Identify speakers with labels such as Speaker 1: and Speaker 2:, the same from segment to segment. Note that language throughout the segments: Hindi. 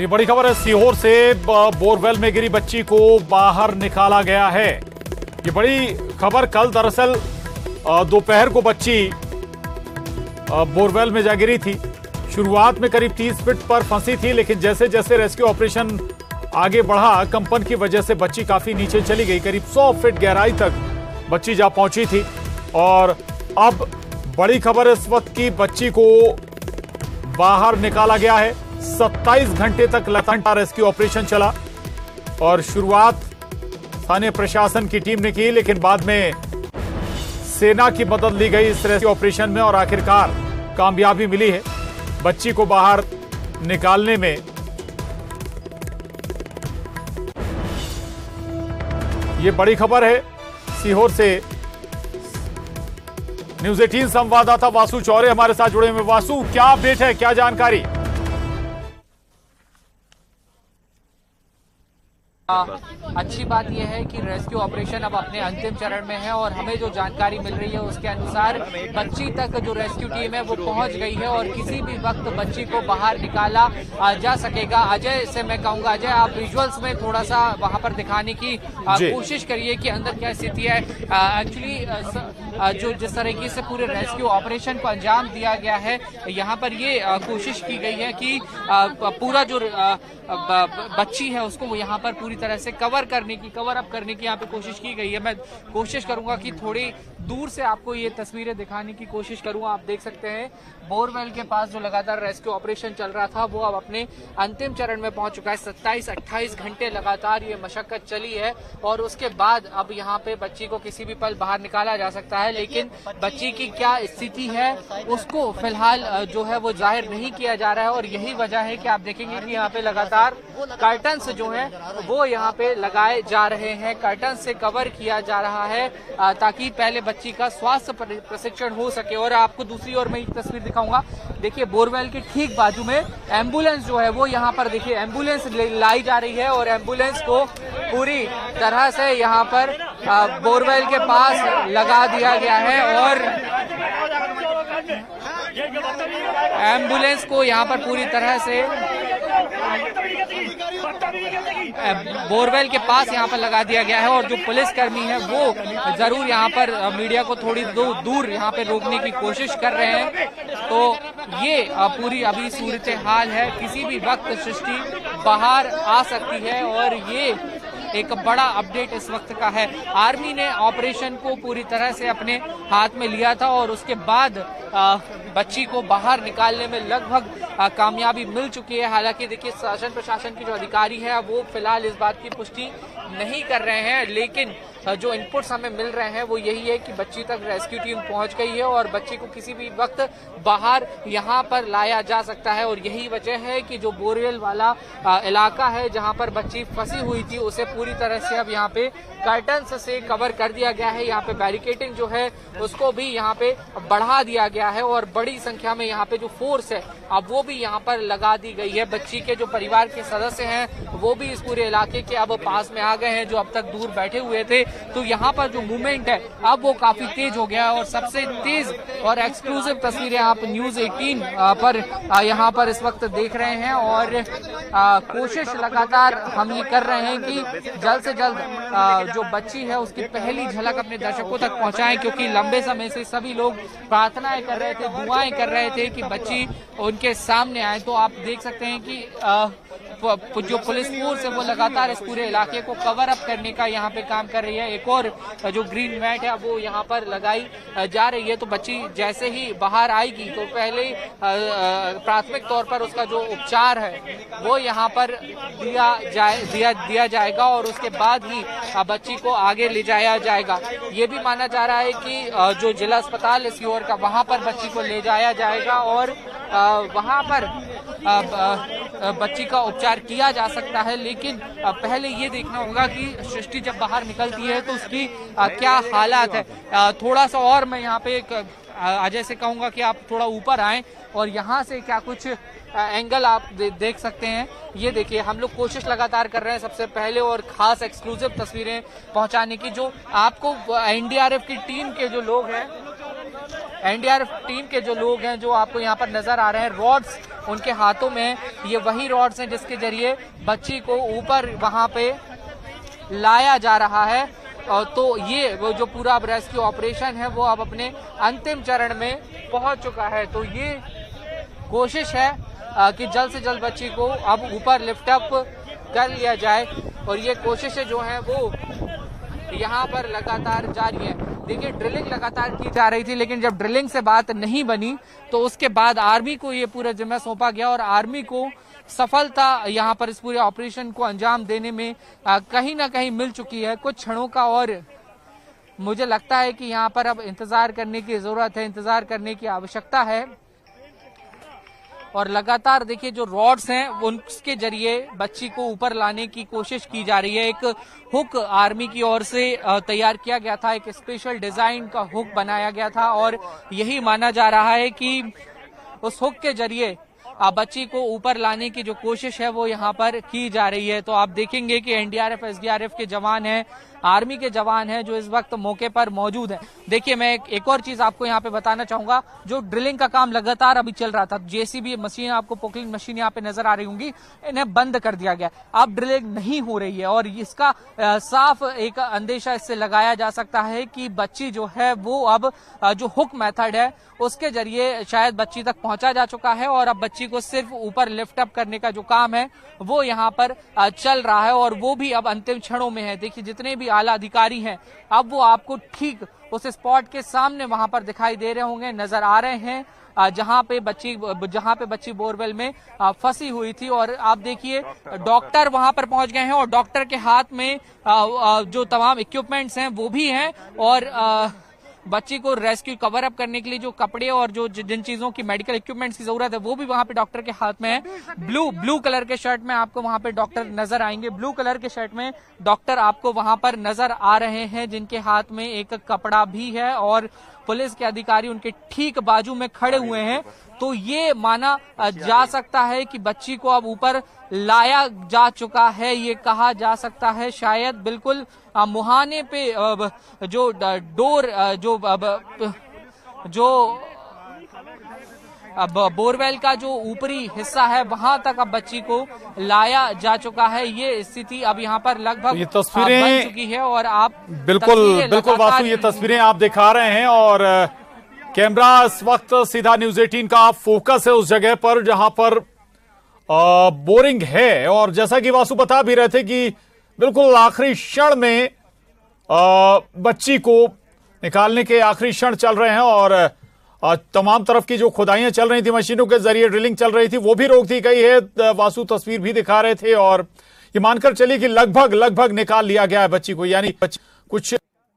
Speaker 1: ये बड़ी खबर है, सीहोर से बोरवेल में गिरी बच्ची को बाहर निकाला गया है। ये बड़ी खबर कल दरअसल दोपहर को बच्ची बोरवेल में जा गिरी थी। शुरुआत में करीब 30 फीट पर फंसी थी, लेकिन जैसे जैसे रेस्क्यू ऑपरेशन आगे बढ़ा, कंपन की वजह से बच्ची काफी नीचे चली गई। करीब 100 फीट गहराई तक बच्ची जा पहुंची थी। और अब बड़ी खबर इस वक्त की, बच्ची को बाहर निकाला गया है। 27 घंटे तक लगातार रेस्क्यू ऑपरेशन चला और शुरुआत स्थानीय प्रशासन की टीम ने की, लेकिन बाद में सेना की मदद ली गई इस रेस्क्यू ऑपरेशन में और आखिरकार कामयाबी मिली है बच्ची को बाहर निकालने में। ये बड़ी खबर है। सीहोर से न्यूज़ 18 संवाददाता वासु चौरे हमारे साथ जुड़े हुए। वासु, क्या अपडेट है, क्या जानकारी?
Speaker 2: अच्छी बात यह है कि रेस्क्यू ऑपरेशन अब अपने अंतिम चरण में है और हमें जो जानकारी मिल रही है उसके अनुसार बच्ची तक जो रेस्क्यू टीम है वो पहुंच गई है और किसी भी वक्त बच्ची को बाहर निकाला जा सकेगा। अजय से मैं कहूंगा, अजय आप विजुअल्स में थोड़ा सा वहां पर दिखाने की कोशिश करिए कि अंदर क्या स्थिति है। एक्चुअली जो जिस तरीके से पूरे रेस्क्यू ऑपरेशन को अंजाम दिया गया है, यहाँ पर ये कोशिश की गई है कि पूरा जो बच्ची है उसको यहाँ पर पूरी तरह से कवर अप करने की यहाँ पे कोशिश की गई है। मैं कोशिश करूंगा कि थोड़ी दूर से आपको ये तस्वीरें दिखाने की कोशिश करूंगा। आप देख सकते हैं बोरवेल के पास जो लगातार रेस्क्यू ऑपरेशन चल रहा था वो अब अपने अंतिम चरण में पहुंच चुका है। 27-28 घंटे लगातार ये मशक्कत चली है और उसके बाद अब यहाँ पे बच्ची को किसी भी पल बाहर निकाला जा सकता है, लेकिन बच्ची की क्या स्थिति है उसको फिलहाल जो है वो जाहिर नहीं किया जा रहा है। और यही वजह है कि आप देखेंगे कि यहाँ पे लगातार कर्टन्स जो है वो यहाँ पे लगाए जा रहे हैं, कर्टन से कवर किया जा रहा है ताकि पहले बच्ची का स्वास्थ्य प्रशिक्षण हो सके। और आपको दूसरी ओर मैं एक तस्वीर दिखाऊंगा। देखिए बोरवेल के ठीक बाजू में एम्बुलेंस जो है वो यहाँ पर देखिए एम्बुलेंस लाई जा रही है और एम्बुलेंस को पूरी तरह से यहाँ पर बोरवेल के पास लगा दिया गया है और एम्बुलेंस को यहाँ पर पूरी तरह से बोरवेल के पास यहाँ पर लगा दिया गया है। और जो पुलिसकर्मी है वो जरूर यहाँ पर मीडिया को थोड़ी दूर यहाँ पे रोकने की कोशिश कर रहे हैं। तो ये पूरी अभी सूरत हाल है, किसी भी वक्त सृष्टि बाहर आ सकती है और ये एक बड़ा अपडेट इस वक्त का है। आर्मी ने ऑपरेशन को पूरी तरह से अपने हाथ में लिया था और उसके बाद बच्ची को बाहर निकालने में लगभग कामयाबी मिल चुकी है। हालांकि देखिए शासन प्रशासन के जो अधिकारी हैं वो फिलहाल इस बात की पुष्टि नहीं कर रहे हैं, लेकिन जो इनपुट्स हमें मिल रहे हैं वो यही है कि बच्ची तक रेस्क्यू टीम पहुंच गई है और बच्ची को किसी भी वक्त बाहर यहां पर लाया जा सकता है। और यही वजह है कि जो बोरवेल वाला इलाका है जहां पर बच्ची फंसी हुई थी उसे पूरी तरह से अब यहाँ पे कर्टन्स से कवर कर दिया गया है। यहाँ पे बैरिकेडिंग जो है उसको भी यहाँ पे बढ़ा दिया गया है और बड़ी संख्या में यहाँ पे जो फोर्स है अब वो भी यहाँ पर लगा दी गई है। बच्ची के जो परिवार के सदस्य हैं वो भी इस पूरे इलाके के अब पास में आ गए हैं, जो अब तक दूर बैठे हुए थे। तो यहाँ पर जो मूवमेंट है अब वो काफी तेज हो गया है और सबसे तेज और एक्सक्लूसिव तस्वीरें आप न्यूज़ 18 पर यहाँ पर इस वक्त देख रहे हैं। और कोशिश लगातार हम ये कर रहे हैं कि जल्द से जल्द जो बच्ची है उसकी पहली झलक अपने दर्शकों तक पहुंचाएं, क्योंकि लंबे समय से सभी लोग प्रार्थनाएं कर रहे थे, दुआएं कर रहे थे कि बच्ची उनके सामने आए। तो आप देख सकते हैं कि जो पुलिस फोर्स है वो लगातार इस पूरे इलाके को कवर अप करने का यहाँ पे काम कर रही है। एक और जो ग्रीन मैट है वो यहाँ पर लगाई जा रही है। तो बच्ची जैसे ही बाहर आएगी तो पहले प्राथमिक तौर पर उसका जो उपचार है वो यहाँ पर दिया जाएगा और उसके बाद ही बच्ची को आगे ले जाया जाएगा। ये भी माना जा रहा है कि जो जिला अस्पताल है सीहोर का वहाँ पर बच्ची को ले जाया जाएगा और वहाँ पर बच्ची का उपचार किया जा सकता है। लेकिन पहले ये देखना होगा कि सृष्टि जब बाहर निकलती है तो उसकी क्या हालात है। थोड़ा सा और मैं यहाँ पे अजय से कहूंगा कि आप थोड़ा ऊपर आएं और यहाँ से क्या कुछ एंगल आप देख सकते हैं। ये देखिए हम लोग कोशिश लगातार कर रहे हैं सबसे पहले और खास एक्सक्लूसिव तस्वीरें पहुंचाने की, जो आपको एनडीआरएफ की टीम के जो लोग हैं, एनडीआरएफ टीम के जो लोग हैं जो आपको यहाँ पर नजर आ रहे हैं, रॉड्स उनके हाथों में ये वही रॉड्स हैं जिसके जरिए बच्ची को ऊपर वहां पे लाया जा रहा है। तो ये वो जो पूरा अब रेस्क्यू ऑपरेशन है वो अब अपने अंतिम चरण में पहुंच चुका है। तो ये कोशिश है कि जल्द से जल्द बच्ची को अब ऊपर लिफ्ट अप कर लिया जाए और ये कोशिशें जो हैं वो यहाँ पर लगातार जारी है। देखिए ड्रिलिंग लगातार की जा रही थी, लेकिन जब ड्रिलिंग से बात नहीं बनी तो उसके बाद आर्मी को ये पूरा जिम्मा सौंपा गया और आर्मी को सफलता यहाँ पर इस पूरे ऑपरेशन को अंजाम देने में कहीं ना कहीं मिल चुकी है। कुछ क्षणों का और मुझे लगता है कि यहाँ पर अब इंतजार करने की जरूरत है, इंतजार करने की आवश्यकता है। और लगातार देखिए जो रॉड्स हैं उनके जरिए बच्ची को ऊपर लाने की कोशिश की जा रही है। एक हुक आर्मी की ओर से तैयार किया गया था, एक स्पेशल डिजाइन का हुक बनाया गया था और यही माना जा रहा है कि उस हुक के जरिए बच्ची को ऊपर लाने की जो कोशिश है वो यहाँ पर की जा रही है। तो आप देखेंगे कि एनडीआरएफ एसडीआरएफ के जवान हैं, आर्मी के जवान हैं जो इस वक्त मौके पर मौजूद हैं। देखिए मैं एक और चीज आपको यहाँ पे बताना चाहूंगा, जो ड्रिलिंग का काम लगातार अभी चल रहा था, जेसीबी मशीन, आपको पोकलिंग मशीन यहाँ पे नजर आ रही होंगी, इन्हें बंद कर दिया गया। अब ड्रिलिंग नहीं हो रही है और इसका साफ एक अंदेशा इससे लगाया जा सकता है कि बच्ची जो है वो अब जो हुक मेथड है उसके जरिए शायद बच्ची तक पहुंचा जा चुका है और अब बच्ची को सिर्फ ऊपर लिफ्ट अप करने का जो काम है वो यहाँ पर चल रहा है और वो भी अब अंतिम क्षणों में है। देखिए जितने भी आला अधिकारी हैं अब वो आपको ठीक उस स्पॉट के सामने वहां पर दिखाई दे रहे होंगे, नजर आ रहे हैं जहां पे बच्ची बोरवेल में फंसी हुई थी। और आप देखिए डॉक्टर वहां पर पहुंच गए हैं और डॉक्टर के हाथ में जो तमाम इक्विपमेंट्स हैं वो भी हैं और बच्ची को रेस्क्यू कवर अप करने के लिए जो कपड़े और जो जिन चीजों की मेडिकल इक्विपमेंट्स की जरूरत है वो भी वहां पे डॉक्टर के हाथ में है। ब्लू कलर के शर्ट में आपको वहां पे डॉक्टर नजर आएंगे, ब्लू कलर के शर्ट में डॉक्टर आपको वहां पर नजर आ रहे हैं जिनके हाथ में एक कपड़ा भी है और पुलिस के अधिकारी उनके ठीक बाजू में खड़े हुए हैं। तो ये माना जा सकता है कि बच्ची को अब ऊपर लाया जा चुका है, ये कहा जा सकता है। शायद बिल्कुल मुहाने पे जो डोर जो अब बोरवेल का जो ऊपरी हिस्सा है वहां तक अब बच्ची को लाया जा चुका है। ये स्थिति अब यहाँ पर लगभग
Speaker 1: ये तस्वीरें
Speaker 2: बन चुकी है और आप
Speaker 1: बिल्कुल वासु ये तस्वीरें आप दिखा रहे हैं और कैमरा इस वक्त सीधा न्यूज 18 का फोकस है उस जगह पर जहां पर बोरिंग है। और जैसा कि वासु बता भी रहे थे कि बिल्कुल आखिरी क्षण में बच्ची को निकालने के आखिरी क्षण चल रहे हैं और तमाम तरफ की जो खुदाइयां चल रही थी, मशीनों के जरिए ड्रिलिंग चल रही थी, वो भी रोक दी गई है। वासु तस्वीर भी दिखा रहे थे और ये मानकर चलिए कि लगभग निकाल लिया गया है बच्ची को। यानी कुछ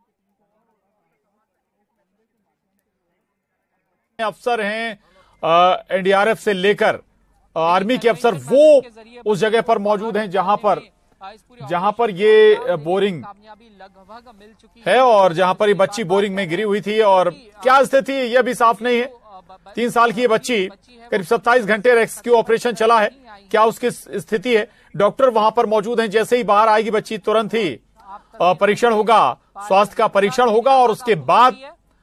Speaker 1: अफसर हैं एनडीआरएफ से लेकर आर्मी के अफसर वो उस जगह पर मौजूद हैं जहां पर ये बोरिंग है और जहां पर ये बच्ची बोरिंग में गिरी हुई थी। और क्या स्थिति है ये भी साफ नहीं है। 3 साल की ये बच्ची, करीब 27 घंटे रेस्क्यू ऑपरेशन चला है, क्या उसकी स्थिति है। डॉक्टर वहां पर मौजूद हैं, जैसे ही बाहर आएगी बच्ची तुरंत ही परीक्षण होगा, स्वास्थ्य का परीक्षण होगा और उसके बाद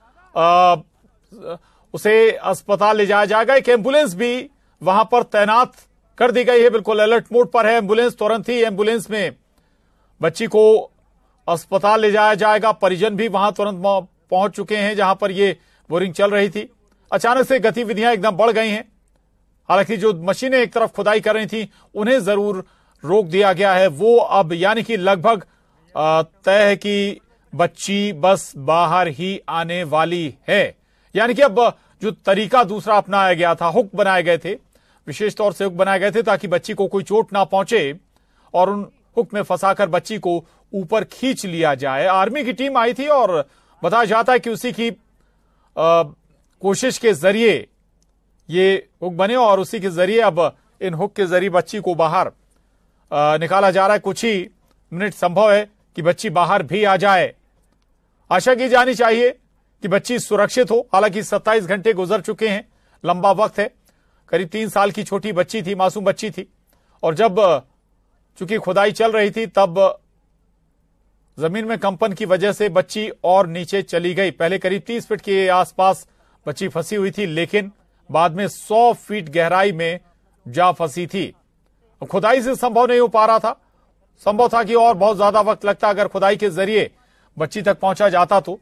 Speaker 1: उसे अस्पताल ले जाया जाएगा। एक एम्बुलेंस भी वहां पर तैनात कर दी गई है, बिल्कुल अलर्ट मोड पर है एम्बुलेंस। तुरंत ही एम्बुलेंस में बच्ची को अस्पताल ले जाया जाएगा। परिजन भी वहां तुरंत पहुंच चुके हैं जहां पर ये बोरिंग चल रही थी। अचानक से गतिविधियां एकदम बढ़ गई हैं। हालांकि जो मशीनें एक तरफ खुदाई कर रही थी उन्हें जरूर रोक दिया गया है। वो अब यानी कि लगभग तय है कि बच्ची बस बाहर ही आने वाली है। यानी कि अब जो तरीका दूसरा अपनाया गया था, हुक बनाए गए थे, विशेष तौर से हुक बनाए गए थे ताकि बच्ची को कोई चोट ना पहुंचे और उन हुक में फंसाकर बच्ची को ऊपर खींच लिया जाए। आर्मी की टीम आई थी और बताया जाता है कि उसी की कोशिश के जरिए ये हुक बने और उसी के जरिए अब इन हुक के जरिए बच्ची को बाहर निकाला जा रहा है। कुछ ही मिनट संभव है कि बच्ची बाहर भी आ जाए। आशा की जानी चाहिए कि बच्ची सुरक्षित हो। हालांकि 27 घंटे गुजर चुके हैं, लंबा वक्त है। करीब 3 साल की छोटी बच्ची थी, मासूम बच्ची थी और जब चूंकि खुदाई चल रही थी तब जमीन में कंपन की वजह से बच्ची और नीचे चली गई। पहले करीब 30 फीट के आसपास बच्ची फंसी हुई थी, लेकिन बाद में 100 फीट गहराई में जा फंसी थी। खुदाई से संभव नहीं हो पा रहा था, संभव था कि और बहुत ज्यादा वक्त लगता अगर खुदाई के जरिए बच्ची तक पहुंचा जाता तो।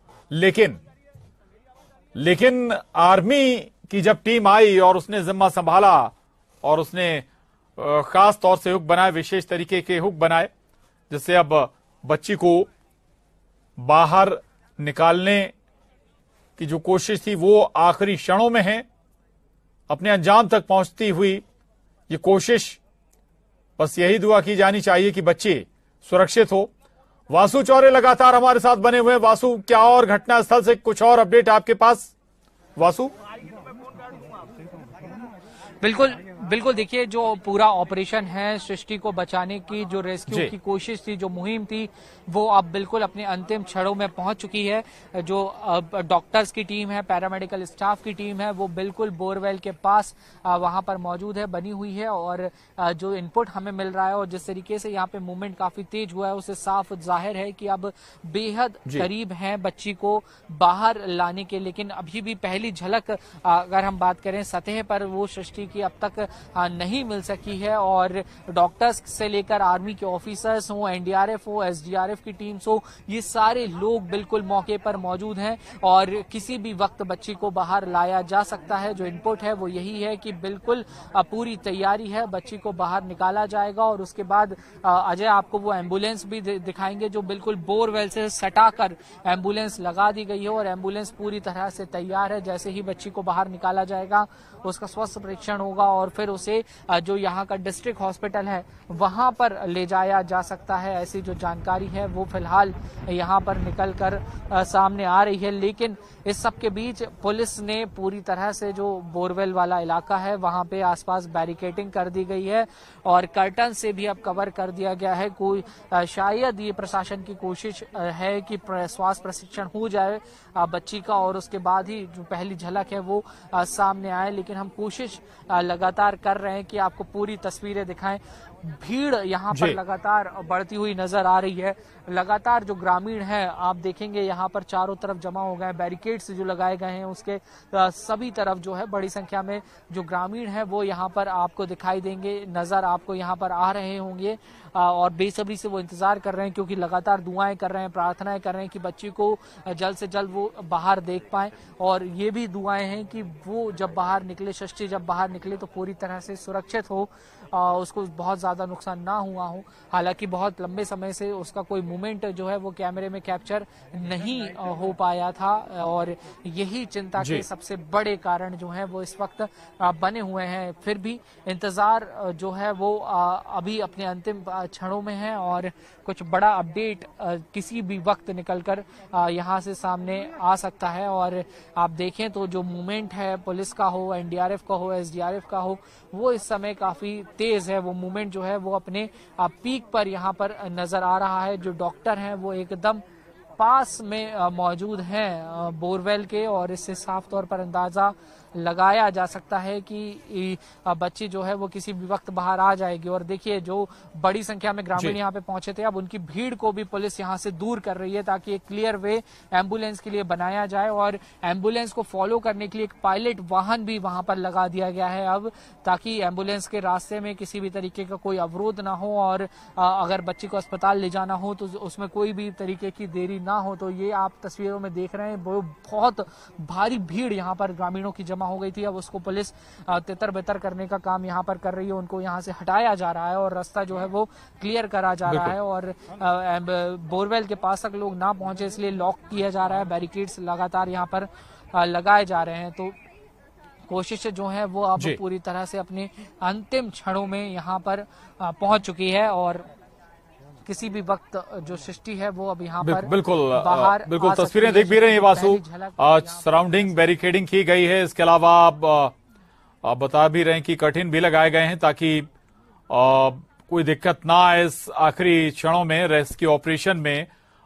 Speaker 1: लेकिन आर्मी की जब टीम आई और उसने जिम्मा संभाला और उसने खास तौर से हुक बनाए, विशेष तरीके के हुक बनाए, जिससे अब बच्ची को बाहर निकालने की जो कोशिश थी वो आखिरी क्षणों में है। अपने अंजाम तक पहुंचती हुई ये कोशिश, बस यही दुआ की जानी चाहिए कि बच्ची सुरक्षित हो। वासु चौरे लगातार हमारे साथ बने हुए हैं। वासु, क्या और घटनास्थल से कुछ और अपडेट आपके पास? वासु?
Speaker 2: बिल्कुल बिल्कुल, देखिए जो पूरा ऑपरेशन है सृष्टि को बचाने की, जो रेस्क्यू की कोशिश थी, जो मुहिम थी, वो अब बिल्कुल अपने अंतिम क्षणों में पहुंच चुकी है। जो डॉक्टर्स की टीम है, पैरामेडिकल स्टाफ की टीम है, वो बिल्कुल बोरवेल के पास वहां पर मौजूद है, बनी हुई है। और जो इनपुट हमें मिल रहा है और जिस तरीके से यहाँ पे मूवमेंट काफी तेज हुआ है, उससे साफ जाहिर है कि अब बेहद करीब है बच्ची को बाहर लाने के। लेकिन अभी भी पहली झलक अगर हम बात करें सतह पर, वो सृष्टि की अब तक नहीं मिल सकी है। और डॉक्टर्स से लेकर आर्मी के ऑफिसर्स हो, एनडीआरएफ हो, एसडीआरएफ की टीम्स हो, ये सारे लोग बिल्कुल मौके पर मौजूद हैं और किसी भी वक्त बच्ची को बाहर लाया जा सकता है। जो इनपुट है वो यही है कि बिल्कुल पूरी तैयारी है, बच्ची को बाहर निकाला जाएगा। और उसके बाद अजय आपको वो एम्बुलेंस भी दिखाएंगे जो बिल्कुल बोरवेल से सटाकर एम्बुलेंस लगा दी गई है और एम्बुलेंस पूरी तरह से तैयार है। जैसे ही बच्ची को बाहर निकाला जाएगा, उसका स्वास्थ्य परीक्षण होगा और फिर उसे जो यहाँ का डिस्ट्रिक्ट हॉस्पिटल है वहां पर ले जाया जा सकता है। ऐसी जो जानकारी है वो फिलहाल यहाँ पर निकल कर सामने आ रही है। लेकिन इस सब के बीच पुलिस ने पूरी तरह से जो बोरवेल वाला इलाका है वहां पे आसपास बैरिकेडिंग कर दी गई है और कर्टन से भी अब कवर कर दिया गया है। कोई शायद ये प्रशासन की कोशिश है कि स्वास्थ्य प्रशिक्षण हो जाए बच्ची का और उसके बाद ही जो पहली झलक है वो सामने आए। लेकिन हम कोशिश लगातार कर रहे हैं कि आपको पूरी तस्वीरें दिखाएं। भीड़ यहाँ पर लगातार बढ़ती हुई नजर आ रही है। लगातार जो ग्रामीण हैं आप देखेंगे यहाँ पर चारों तरफ जमा हो गए, बैरिकेड्स जो लगाए गए हैं उसके सभी तरफ जो है बड़ी संख्या में जो ग्रामीण हैं वो यहाँ पर आपको दिखाई देंगे, नजर आपको यहाँ पर आ रहे होंगे और बेसब्री से वो इंतजार कर रहे हैं क्योंकि लगातार दुआएं कर रहे हैं, प्रार्थनाएं कर रहे हैं कि बच्ची को जल्द से जल्द वो बाहर देख पाए। और ये भी दुआएं हैं कि वो जब बाहर निकले, सृष्टि जब बाहर निकले तो पूरी तरह से सुरक्षित हो, उसको बहुत ज्यादा नुकसान ना हुआ हो। हालांकि बहुत लंबे समय से उसका कोई मूवमेंट जो है वो कैमरे में कैप्चर नहीं हो पाया था और यही चिंता के सबसे बड़े कारण जो है वो इस वक्त बने हुए हैं। फिर भी इंतजार जो है वो अभी अपने अंतिम क्षणों में है और कुछ बड़ा अपडेट किसी भी वक्त निकलकर यहाँ से सामने आ सकता है। और आप देखें तो जो मूवमेंट है पुलिस का हो, एनडीआरएफ का हो, एसडीआरएफ का हो, वो इस समय काफी तेज है। वो मूवमेंट जो है वो अपने पीक पर यहाँ पर नजर आ रहा है। जो डॉक्टर हैं वो एकदम पास में मौजूद हैं बोरवेल के और इससे साफ तौर पर अंदाजा लगाया जा सकता है कि बच्ची जो है वो किसी भी वक्त बाहर आ जाएगी। और देखिए जो बड़ी संख्या में ग्रामीण यहाँ पे पहुंचे थे, अब उनकी भीड़ को भी पुलिस यहाँ से दूर कर रही है ताकि एक क्लियर वे एम्बुलेंस के लिए बनाया जाए और एम्बुलेंस को फॉलो करने के लिए एक पायलट वाहन भी वहां पर लगा दिया गया है अब, ताकि एम्बुलेंस के रास्ते में किसी भी तरीके का कोई अवरोध ना हो और अगर बच्ची को अस्पताल ले जाना हो तो उसमें कोई भी तरीके की देरी ना हो। तो ये आप तस्वीरों में देख रहे हैं, बहुत भारी भीड़ यहाँ पर ग्रामीणों की हो गई थी। अब उसको पुलिस तितर बितर करने का काम यहाँ पर कर रही है, उनको यहाँ से हटाया जा रहा है और रास्ता जो है वो क्लियर करा जा रहा है और बोरवेल के पास तक लोग ना पहुंचे इसलिए लॉक किया जा रहा है, बैरिकेड्स लगातार यहाँ पर लगाए जा रहे हैं। तो कोशिश जो है वो अब पूरी तरह से अपने अंतिम क्षणों में यहाँ पर पहुंच चुकी है और किसी भी वक्त जो सृष्टि है वो अब यहाँ पर
Speaker 1: बिल्कुल तस्वीरें देख भी रहे हैं वासु। आज सराउंडिंग बैरिकेडिंग की गई है। इसके अलावा आप बता भी रहे हैं कि कर्टेन भी लगाए गए हैं ताकि कोई दिक्कत ना आए इस आखिरी क्षणों में रेस्क्यू ऑपरेशन में।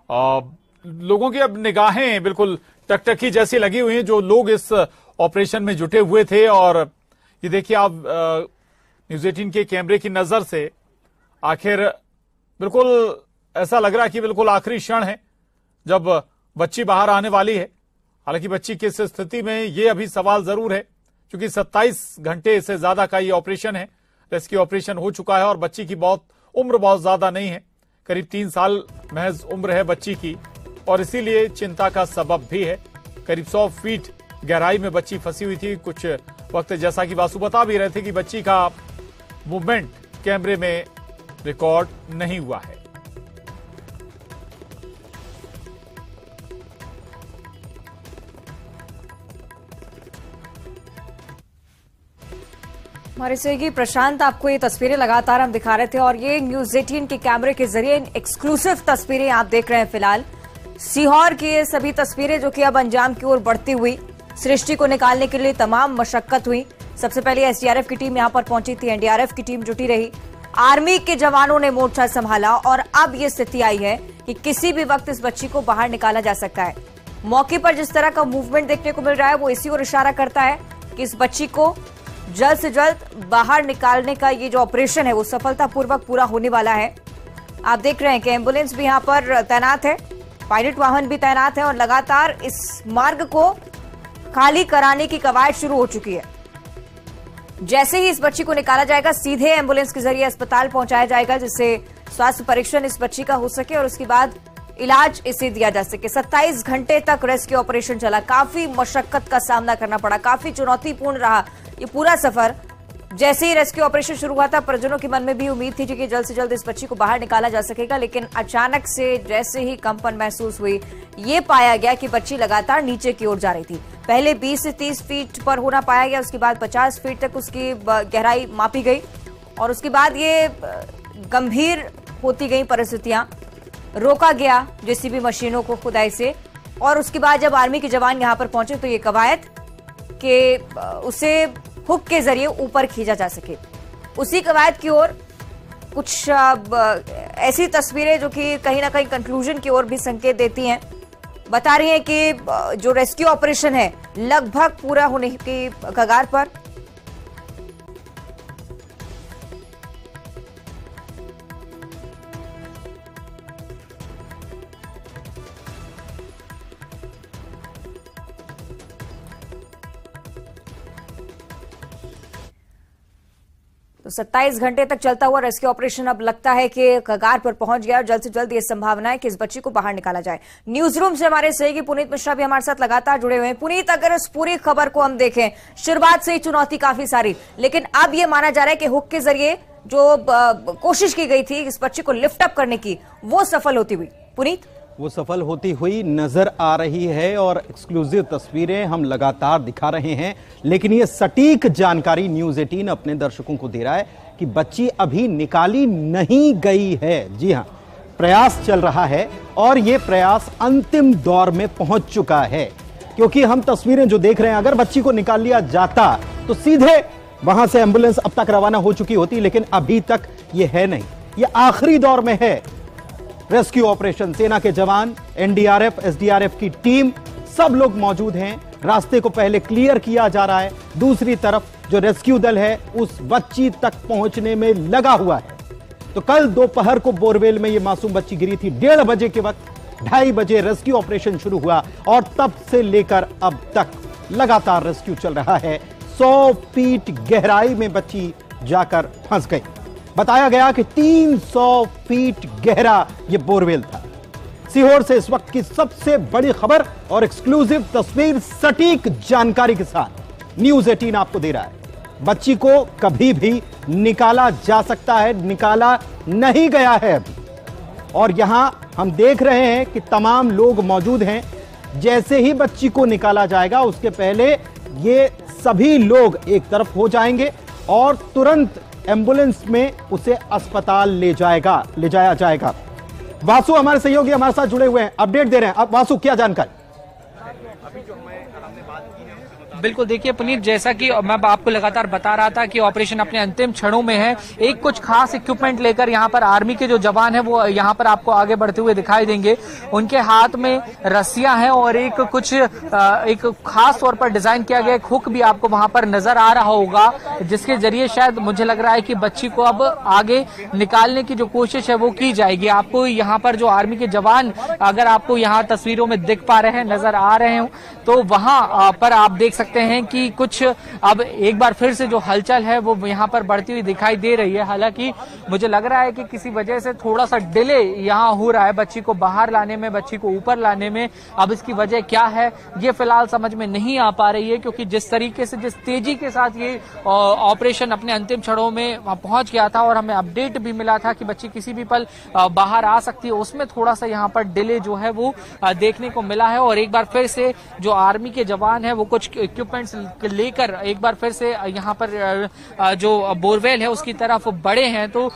Speaker 1: लोगों की अब निगाहें बिल्कुल टकटकी जैसी लगी हुई हैं जो लोग इस ऑपरेशन में जुटे हुए थे। और ये देखिए आप न्यूज़ 18 के कैमरे की नजर से आखिर बिल्कुल ऐसा लग रहा है कि बिल्कुल आखिरी क्षण है जब बच्ची बाहर आने वाली है। हालांकि बच्ची किस स्थिति में ये अभी सवाल जरूर है क्योंकि 27 घंटे से ज्यादा का ये ऑपरेशन है। रेस्क्यू ऑपरेशन हो चुका है और बच्ची की उम्र बहुत ज्यादा नहीं है, करीब 3 साल महज उम्र है बच्ची की, और इसीलिए चिंता का सबब भी है। करीब 100 फीट गहराई में बच्ची फंसी हुई थी। कुछ वक्त जैसा कि वासु बता भी रहे थे कि बच्ची का मूवमेंट कैमरे में रिकॉर्ड नहीं हुआ है।
Speaker 3: हमारे सहयोगी प्रशांत आपको ये तस्वीरें लगातार हम दिखा रहे थे और ये न्यूज 18 के कैमरे के जरिए एक्सक्लूसिव तस्वीरें आप देख रहे हैं। फिलहाल सीहोर की ये सभी तस्वीरें जो कि अब अंजाम की ओर बढ़ती हुई, सृष्टि को निकालने के लिए तमाम मशक्कत हुई। सबसे पहले एसडीआरएफ की टीम यहां पर पहुंची थी, एनडीआरएफ की टीम जुटी रही, आर्मी के जवानों ने मोर्चा संभाला और अब ये स्थिति आई है कि किसी भी वक्त इस बच्ची को बाहर निकाला जा सकता है। मौके पर जिस तरह का मूवमेंट देखने को मिल रहा है वो इसी ओर इशारा करता है कि इस बच्ची को जल्द से जल्द बाहर निकालने का ये जो ऑपरेशन है वो सफलतापूर्वक पूरा होने वाला है। आप देख रहे हैं कि एम्बुलेंस भी यहां पर तैनात है, पायलट वाहन भी तैनात है और लगातार इस मार्ग को खाली कराने की कवायद शुरू हो चुकी है। जैसे ही इस बच्ची को निकाला जाएगा सीधे एम्बुलेंस के जरिए अस्पताल पहुंचाया जाएगा, जिससे स्वास्थ्य परीक्षण इस बच्ची का हो सके और उसके बाद इलाज इसे दिया जा सके। 27 घंटे तक रेस्क्यू ऑपरेशन चला, काफी मशक्कत का सामना करना पड़ा, काफी चुनौतीपूर्ण रहा ये पूरा सफर। जैसे ही रेस्क्यू ऑपरेशन शुरू हुआ था परिजनों के मन में भी उम्मीद थी कि जल्द से जल्द इस बच्ची को बाहर निकाला जा सकेगा, लेकिन अचानक से जैसे ही कंपन महसूस हुई ये पाया गया कि बच्ची लगातार नीचे की ओर जा रही थी। पहले 20 से 30 फीट पर होना पाया गया, उसके बाद 50 फीट तक उसकी गहराई मापी गई और उसके बाद ये गंभीर होती गई परिस्थितियां, रोका गया जेसीबी मशीनों को खुदाई से और उसके बाद जब आर्मी के जवान यहां पर पहुंचे तो ये कवायद कि उसे हुक के जरिए ऊपर खींचा जा सके। उसी कवायद की ओर कुछ ऐसी तस्वीरें जो कि कहीं ना कहीं कंक्लूजन की ओर भी संकेत देती हैं, बता रही हैं कि जो रेस्क्यू ऑपरेशन है लगभग पूरा होने की कगार पर। तो 27 घंटे तक चलता हुआ रेस्क्यू ऑपरेशन अब लगता है कि कगार पर पहुंच गया और जल्द से जल्द ये संभावना है कि इस बच्ची को बाहर निकाला जाए। न्यूज रूम से हमारे सहयोगी पुनीत मिश्रा भी हमारे साथ लगातार जुड़े हुए हैं। पुनीत, अगर इस पूरी खबर को हम देखें, शुरुआत से ही चुनौती काफी सारी, लेकिन अब ये माना जा रहा है कि हुक के जरिए जो कोशिश की गई थी इस बच्ची को लिफ्ट अप करने की वो सफल होती हुई। पुनीत,
Speaker 4: वो सफल होती हुई नजर आ रही है और एक्सक्लूसिव तस्वीरें हम लगातार दिखा रहे हैं, लेकिन ये सटीक जानकारी न्यूज 18 अपने दर्शकों को दे रहा है कि बच्ची अभी निकाली नहीं गई है। जी हां, प्रयास चल रहा है और ये प्रयास अंतिम दौर में पहुंच चुका है, क्योंकि हम तस्वीरें जो देख रहे हैं, अगर बच्ची को निकाल लिया जाता तो सीधे वहां से एंबुलेंस अब तक रवाना हो चुकी होती, लेकिन अभी तक ये है नहीं, ये आखिरी दौर में है। रेस्क्यू ऑपरेशन, सेना के जवान, एनडीआरएफ, एसडीआरएफ की टीम, सब लोग मौजूद हैं। रास्ते को पहले क्लियर किया जा रहा है, दूसरी तरफ जो रेस्क्यू दल है उस बच्ची तक पहुंचने में लगा हुआ है। तो कल दोपहर को बोरवेल में यह मासूम बच्ची गिरी थी 1:30 बजे के वक्त, 2:30 बजे रेस्क्यू ऑपरेशन शुरू हुआ और तब से लेकर अब तक लगातार रेस्क्यू चल रहा है। 100 फीट गहराई में बच्ची जाकर फंस गई। बताया गया कि 300 फीट गहरा यह बोरवेल था। सीहोर से इस वक्त की सबसे बड़ी खबर और एक्सक्लूसिव तस्वीर सटीक जानकारी के साथ न्यूज 18 आपको दे रहा है। बच्ची को कभी भी निकाला जा सकता है, निकाला नहीं गया है अभी, और यहां हम देख रहे हैं कि तमाम लोग मौजूद हैं। जैसे ही बच्ची को निकाला जाएगा उसके पहले ये सभी लोग एक तरफ हो जाएंगे और तुरंत एम्बुलेंस में उसे अस्पताल ले जाया जाएगा। वासु हमारे सहयोगी हमारे साथ जुड़े हुए हैं, अपडेट दे रहे हैं। अब वासु, क्या जानकारी?
Speaker 2: बिल्कुल, देखिए पुनीत, जैसा कि मैं आपको लगातार बता रहा था कि ऑपरेशन अपने अंतिम क्षणों में है। एक कुछ खास इक्विपमेंट लेकर यहाँ पर आर्मी के जो जवान हैं वो यहाँ पर आपको आगे बढ़ते हुए दिखाई देंगे। उनके हाथ में रस्सियां हैं और एक खास तौर पर डिजाइन किया गया एक हुक भी आपको वहां पर नजर आ रहा होगा, जिसके जरिए शायद मुझे लग रहा है कि बच्ची को अब आगे निकालने की जो कोशिश है वो की जाएगी। आपको यहाँ पर जो आर्मी के जवान, अगर आपको यहाँ तस्वीरों में दिख पा रहे हैं, नजर आ रहे हो, तो वहां पर आप देख सकते सकते हैं कि कुछ अब एक बार फिर से जो हलचल है वो यहाँ पर बढ़ती हुई दिखाई दे रही है। हालांकि मुझे लग रहा है कि किसी वजह से थोड़ा सा डिले यहाँ हो रहा है बच्ची को बाहर लाने में, बच्ची को ऊपर लाने में। अब इसकी वजह क्या है ये फिलहाल समझ में नहीं आ पा रही है, क्योंकि जिस तरीके से, जिस तेजी के साथ ये ऑपरेशन अपने अंतिम क्षणों में पहुंच गया था और हमें अपडेट भी मिला था कि बच्ची किसी भी पल बाहर आ सकती है, उसमें थोड़ा सा यहाँ पर डिले जो है वो देखने को मिला है। और एक बार फिर से जो आर्मी के जवान है वो कुछ इक्विपमेंट्स लेकर एक बार फिर से यहाँ पर जो बोरवेल है उसकी तरफ बढ़े हैं। तो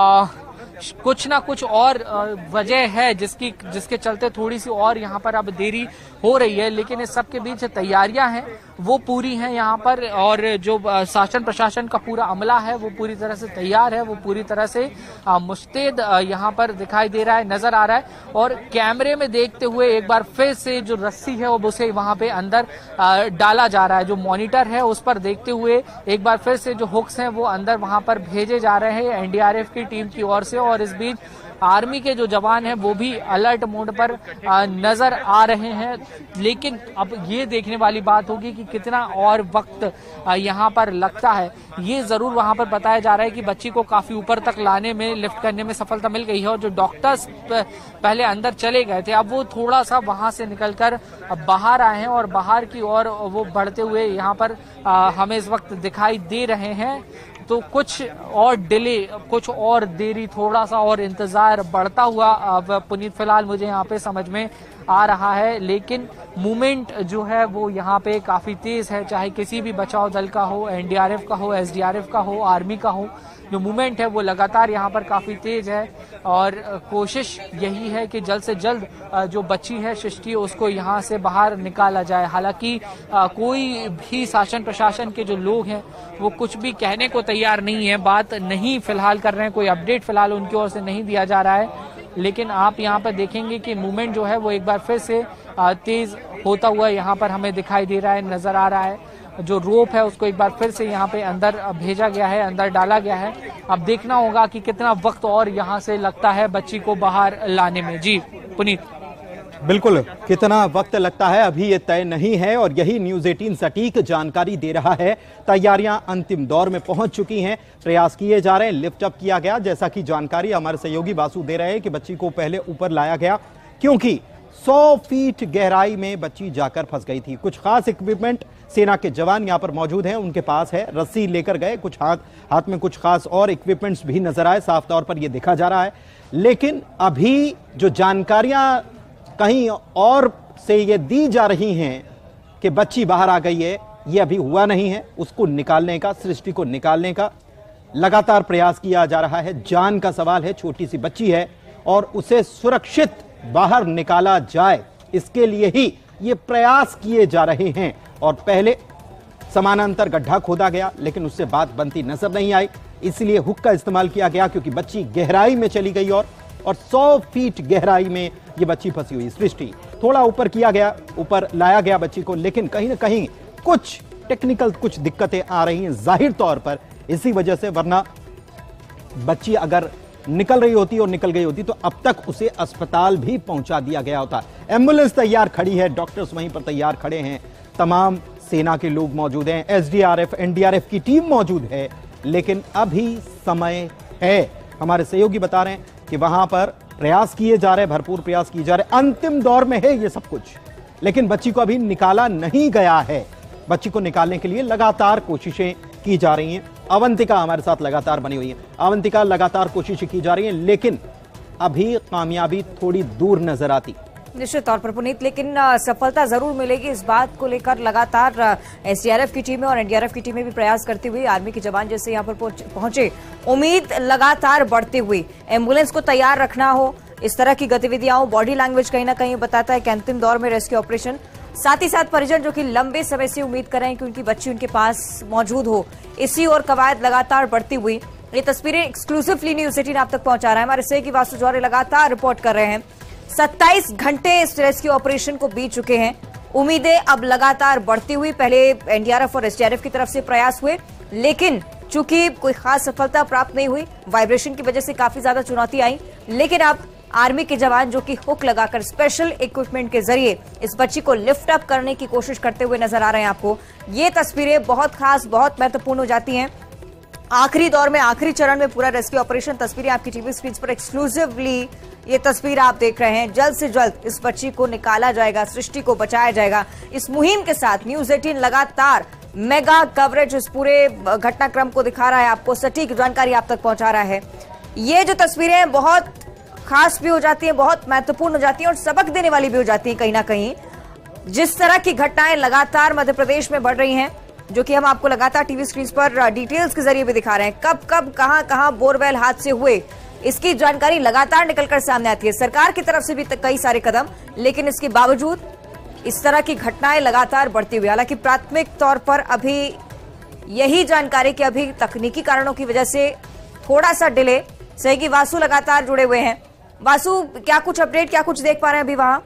Speaker 2: कुछ ना कुछ और वजह है जिसके चलते थोड़ी सी और यहाँ पर अब देरी हो रही है, लेकिन इस सब के बीच तैयारियां हैं वो पूरी हैं यहाँ पर, और जो शासन प्रशासन का पूरा अमला है वो पूरी तरह से तैयार है, वो पूरी तरह से मुस्तैद यहाँ पर दिखाई दे रहा है, नजर आ रहा है। और कैमरे में देखते हुए एक बार फिर से जो रस्सी है वो उसे वहां पे अंदर डाला जा रहा है, जो मॉनिटर है उस पर देखते हुए एक बार फिर से जो हुक्स हैं वो अंदर वहां पर भेजे जा रहे हैं एनडीआरएफ की टीम की ओर से। और इस बीच आर्मी के जो जवान हैं वो भी अलर्ट मोड पर नजर आ रहे हैं। लेकिन अब ये देखने वाली बात होगी कि कितना और वक्त यहाँ पर लगता है। ये जरूर वहां पर बताया जा रहा है कि बच्ची को काफी ऊपर तक लाने में, लिफ्ट करने में सफलता मिल गई है, और जो डॉक्टर्स पहले अंदर चले गए थे अब वो थोड़ा सा वहां से निकलकर बाहर आए हैं और बाहर की ओर वो बढ़ते हुए यहाँ पर हमें इस वक्त दिखाई दे रहे हैं। तो कुछ और डिले, कुछ और देरी, थोड़ा सा और इंतजार बढ़ता हुआ अब पुनीत फिलहाल मुझे यहाँ पे समझ में आ रहा है। लेकिन मूवमेंट जो है वो यहाँ पे काफी तेज है, चाहे किसी भी बचाव दल का हो, एनडीआरएफ का हो, एसडीआरएफ का हो, आर्मी का हो, जो मूवमेंट है वो लगातार यहाँ पर काफी तेज है। और कोशिश यही है कि जल्द से जल्द जो बच्ची है सृष्टि उसको यहाँ से बाहर निकाला जाए। हालांकि कोई भी शासन प्रशासन के जो लोग हैं वो कुछ भी कहने को तैयार नहीं है, बात नहीं फिलहाल कर रहे हैं, कोई अपडेट फिलहाल उनकी ओर से नहीं दिया जा रहा है। लेकिन आप यहाँ पर देखेंगे कि मूवमेंट जो है वो एक बार फिर से तेज होता हुआ यहाँ पर हमें दिखाई दे रहा है, नजर आ रहा है। जो रोप है उसको एक बार फिर से यहाँ पे अंदर भेजा गया है, अंदर डाला गया है। अब देखना होगा कि कितना वक्त और यहाँ से लगता है बच्ची को बाहर लाने में। जी पुनीत।
Speaker 4: बिल्कुल, कितना वक्त लगता है अभी ये तय नहीं है, और यही न्यूज़ 18 सटीक जानकारी दे रहा है। तैयारियां अंतिम दौर में पहुंच चुकी हैं, प्रयास किए जा रहे हैं, लिफ्ट अप किया गया, जैसा कि जानकारी हमारे सहयोगी वासु दे रहे हैं कि बच्ची को पहले ऊपर लाया गया क्योंकि 100 फीट गहराई में बच्ची जाकर फंस गई थी। कुछ खास इक्विपमेंट सेना के जवान यहां पर मौजूद हैं, उनके पास है, रस्सी लेकर गए, कुछ हाथ में कुछ खास और इक्विपमेंट्स भी नजर आए, साफ तौर पर यह देखा जा रहा है। लेकिन अभी जो जानकारियां कहीं और से ये दी जा रही हैं कि बच्ची बाहर आ गई है, ये अभी हुआ नहीं है। उसको निकालने का, सृष्टि को निकालने का लगातार प्रयास किया जा रहा है। जान का सवाल है, छोटी सी बच्ची है और उसे सुरक्षित बाहर निकाला जाए, इसके लिए ही ये प्रयास किए जा रहे हैं। और पहले समानांतर गड्ढा खोदा गया लेकिन उससे बात बनती नजर नहीं आई, इसलिए हुक का इस्तेमाल किया गया क्योंकि बच्ची गहराई में चली गई और 100 फीट गहराई में ये बच्ची फंसी हुई। सृष्टि थोड़ा ऊपर किया गया, ऊपर लाया गया बच्ची को, लेकिन कहीं ना कहीं कुछ टेक्निकल कुछ दिक्कतें आ रही हैं जाहिर तौर पर इसी वजह से, वरना बच्ची अगर निकल रही होती और निकल गई होती तो अब तक उसे अस्पताल भी पहुंचा दिया गया होता। एम्बुलेंस तैयार खड़ी है, डॉक्टर्स वहीं पर तैयार खड़े हैं, तमाम सेना के लोग मौजूद हैं, एसडीआरएफ एनडीआरएफ की टीम मौजूद है, लेकिन अभी समय है। हमारे सहयोगी बता रहे हैं कि वहां पर प्रयास किए जा रहे हैं, भरपूर प्रयास किए जा रहे हैं, अंतिम दौर में है ये सब कुछ, लेकिन बच्ची को अभी निकाला नहीं गया है। बच्ची को निकालने के लिए लगातार कोशिशें की जा रही हैं। अवंतिका हमारे साथ लगातार बनी हुई है, अवंतिका लगातार कोशिशें की जा रही हैं, लेकिन अभी कामयाबी थोड़ी दूर नजर आती।
Speaker 3: निश्चित तौर पर पुनीत, लेकिन सफलता जरूर मिलेगी, इस बात को लेकर लगातार एसडीआरएफ की टीमें और एनडीआरएफ की टीमें भी प्रयास करती हुई, आर्मी के जवान जैसे यहाँ पर पहुंचे, उम्मीद लगातार बढ़ती हुई। एम्बुलेंस को तैयार रखना हो, इस तरह की गतिविधियां, बॉडी लैंग्वेज कहीं ना कहीं बताता है कि अंतिम दौर में रेस्क्यू ऑपरेशन। साथ ही साथ परिजन जो कि लंबे समय से उम्मीद कर रहे हैं कि उनकी बच्ची उनके पास मौजूद हो, इसी और कवायद लगातार बढ़ती हुई। ये तस्वीरें एक्सक्लूसिवली न्यूज़ 18 आप तक पहुंचा रहा है, हमारे सहयोगी वासु जौहरी लगातार रिपोर्ट कर रहे हैं। 27 घंटे इस रेस्क्यू ऑपरेशन को बीत चुके हैं, उम्मीदें अब लगातार बढ़ती हुई। पहले एनडीआरएफ और एसडीआरएफ की तरफ से प्रयास हुए, लेकिन चूंकि कोई खास सफलता प्राप्त नहीं हुई, वाइब्रेशन की वजह से काफी ज्यादा चुनौती आई, लेकिन अब आर्मी के जवान जो कि हुक लगाकर स्पेशल इक्विपमेंट के जरिए इस बच्ची को लिफ्ट अप करने की कोशिश करते हुए नजर आ रहे हैं आपको। ये तस्वीरें बहुत खास, बहुत महत्वपूर्ण हो जाती हैं। आखिरी दौर में, आखिरी चरण में पूरा रेस्क्यू ऑपरेशन, तस्वीरें आपकी टीवी स्क्रीन पर एक्सक्लूसिवली ये तस्वीर आप देख रहे हैं। जल्द से जल्द इस बच्ची को निकाला जाएगा, सृष्टि को बचाया जाएगा। इस मुहिम के साथ न्यूज़ 18 लगातार मेगा कवरेज इस पूरे घटनाक्रम को दिखा रहा है, आपको सटीक जानकारी आप तक पहुंचा रहा है। ये जो तस्वीरें बहुत खास भी हो जाती हैं, बहुत महत्वपूर्ण हो जाती हैं और सबक देने वाली भी हो जाती हैं कहीं ना कहीं। जिस तरह की घटनाएं लगातार मध्य प्रदेश में बढ़ रही हैं, जो कि हम आपको लगातार टीवी स्क्रीन पर डिटेल्स के जरिए भी दिखा रहे हैं, कब कब कहां बोरवेल हादसे हुए, इसकी जानकारी लगातार निकलकर सामने आती है। सरकार की तरफ से भी कई सारे कदम, लेकिन इसके बावजूद इस तरह की घटनाएं लगातार बढ़ती हुई। हालांकि प्राथमिक तौर पर अभी यही जानकारी कि अभी तकनीकी कारणों की वजह से थोड़ा सा डिले। सहयोगी वासु लगातार जुड़े हुए हैं। वासु, क्या कुछ अपडेट, क्या कुछ देख पा रहे हैं अभी वहां?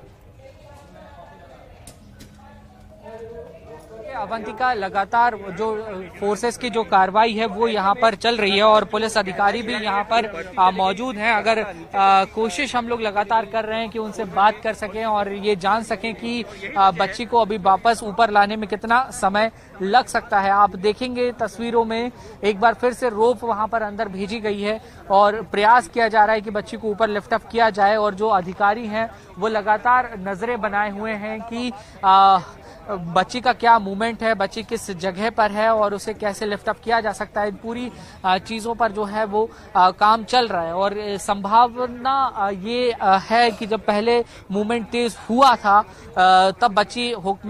Speaker 2: अवंतिका, लगातार जो फोर्सेस की जो कार्रवाई है वो यहाँ पर चल रही है और पुलिस अधिकारी भी यहाँ पर मौजूद हैं। अगर कोशिश हम लोग लगातार कर रहे हैं कि उनसे बात कर सकें और ये जान सकें कि बच्ची को अभी वापस ऊपर लाने में कितना समय लग सकता है। आप देखेंगे तस्वीरों में एक बार फिर से रोप वहां पर अंदर भेजी गई है और प्रयास किया जा रहा है कि बच्ची को ऊपर लिफ्ट अप किया जाए। और जो अधिकारी हैं वो लगातार नजरें बनाए हुए हैं कि बच्ची का क्या मूवमेंट है, बच्ची किस जगह पर है और उसे कैसे लिफ्ट अप किया जा सकता है। इन पूरी चीजों पर जो है वो काम चल रहा है। और संभावना ये है कि जब पहले मूवमेंट तेज हुआ था तब बच्ची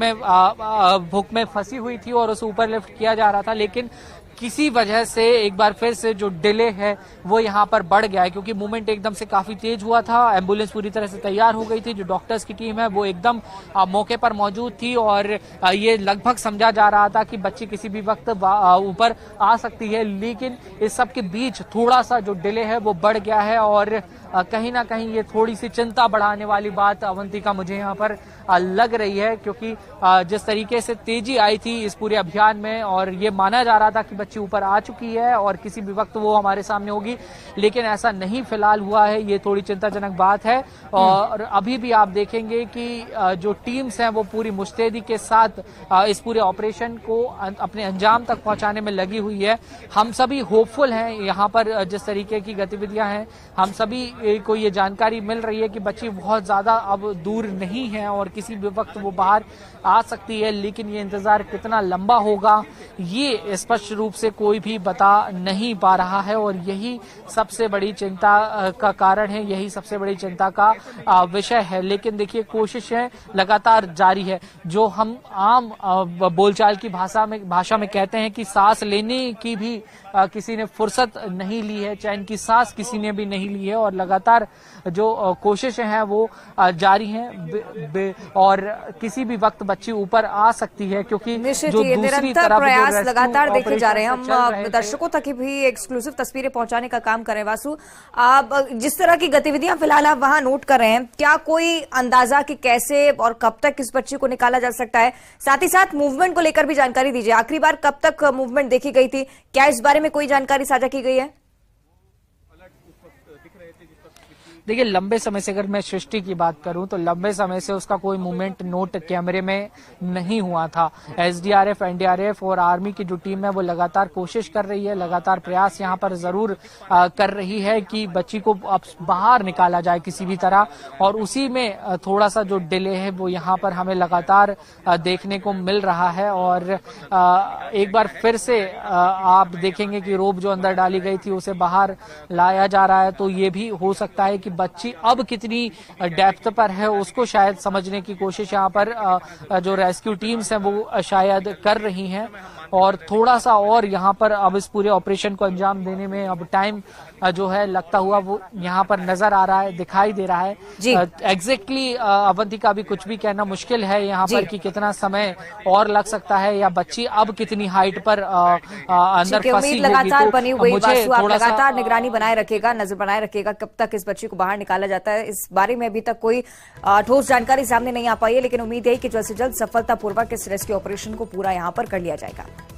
Speaker 2: हुक में फंसी हुई थी और उसे ऊपर लिफ्ट किया जा रहा था, लेकिन किसी वजह से एक बार फिर से जो डिले है वो यहाँ पर बढ़ गया है, क्योंकि मूवमेंट एकदम से काफी तेज हुआ था। एम्बुलेंस पूरी तरह से तैयार हो गई थी, जो डॉक्टर्स की टीम है वो एकदम मौके पर मौजूद थी और ये लगभग समझा जा रहा था कि बच्ची किसी भी वक्त ऊपर आ सकती है। लेकिन इस सब के बीच थोड़ा सा जो डिले है वो बढ़ गया है और कहीं ना कहीं ये थोड़ी सी चिंता बढ़ाने वाली बात अवंतिका मुझे यहाँ पर लग रही है, क्योंकि जिस तरीके से तेजी आई थी इस पूरे अभियान में और ये माना जा रहा था कि बच्ची ऊपर आ चुकी है और किसी भी वक्त वो हमारे सामने होगी, लेकिन ऐसा नहीं फिलहाल हुआ है। ये थोड़ी चिंताजनक बात है। और अभी भी आप देखेंगे कि जो टीम्स हैं वो पूरी मुस्तैदी के साथ इस पूरे ऑपरेशन को अपने अंजाम तक पहुंचाने में लगी हुई है। हम सभी होपफुल हैं यहाँ पर जिस तरीके की गतिविधियां हैं, हम सभी को ये जानकारी मिल रही है कि बच्ची बहुत ज्यादा अब दूर नहीं है और किसी भी वक्त वो बाहर आ सकती है। लेकिन ये इंतजार कितना लंबा होगा ये स्पष्ट रूप से कोई भी बता नहीं पा रहा है और यही सबसे बड़ी चिंता का कारण है, यही सबसे बड़ी चिंता का विषय है। लेकिन देखिए कोशिशें लगातार जारी है। जो हम आम बोलचाल की भाषा में कहते हैं कि सांस लेने की भी किसी ने फुर्सत नहीं ली है, चैन की सांस किसी ने भी नहीं ली है और लगातार जो कोशिशें हैं वो जारी हैं और किसी भी वक्त बच्ची ऊपर आ सकती है, क्योंकि जो दूसरी तरफ
Speaker 3: प्रयास लगातार देखे जा रहे हैं। हम दर्शकों तक भी एक्सक्लूसिव तस्वीरें पहुंचाने का काम कर रहे हैं। वासु, आप जिस तरह की गतिविधियां फिलहाल आप वहां नोट कर रहे हैं, क्या कोई अंदाजा कि कैसे और कब तक इस बच्ची को निकाला जा सकता है? साथ ही साथ मूवमेंट को लेकर भी जानकारी दीजिए। आखिरी बार कब तक मूवमेंट देखी गई थी? क्या इस बारे में कोई जानकारी साझा की गई है?
Speaker 2: देखिए लंबे समय से अगर मैं सृष्टि की बात करूं तो लंबे समय से उसका कोई मूवमेंट नोट कैमरे में नहीं हुआ था। एसडीआरएफ, एनडीआरएफ और आर्मी की जो टीम है वो लगातार कोशिश कर रही है, लगातार प्रयास यहां पर जरूर कर रही है कि बच्ची को अब बाहर निकाला जाए किसी भी तरह, और उसी में थोड़ा सा जो डिले है वो यहाँ पर हमें लगातार देखने को मिल रहा है। और एक बार फिर से आप देखेंगे कि रोप जो अंदर डाली गई थी उसे बाहर लाया जा रहा है, तो ये भी हो सकता है कि बच्ची अब कितनी डेप्थ पर है उसको शायद समझने की कोशिश यहाँ पर जो रेस्क्यू टीम्स हैं वो शायद कर रही हैं। और थोड़ा सा और यहाँ पर अब इस पूरे ऑपरेशन को अंजाम देने में अब टाइम जो है लगता हुआ वो यहाँ पर नजर आ रहा है, दिखाई दे रहा है। एग्जैक्टली अवंतिका भी कुछ भी कहना मुश्किल है यहाँ पर कि कितना समय और लग सकता है या बच्ची अब कितनी हाइट पर अंदर फंसी
Speaker 3: लगातार बनी हुई। आप लगातार निगरानी बनाए रखेगा, नजर बनाए रखेगा कब तक इस बच्ची को बाहर निकाला जाता है। इस बारे में अभी तक कोई ठोस जानकारी सामने नहीं आ पाई है, लेकिन उम्मीद है कि जल्द से जल्द सफलतापूर्वक इस रेस्क्यू ऑपरेशन को पूरा यहाँ पर कर लिया जाएगा।